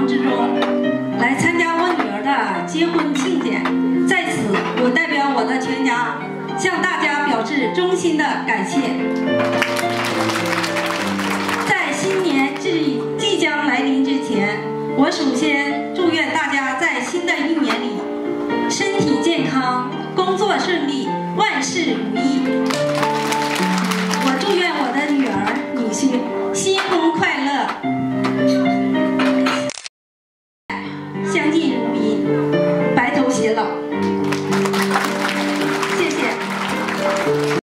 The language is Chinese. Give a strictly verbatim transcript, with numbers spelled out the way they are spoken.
忙之中来参加我女儿的结婚庆典，在此我代表我的全家向大家表示衷心的感谢。在新年即即将来临之前，我首先祝愿大家在新的一年里身体健康，工作顺利，万事如意。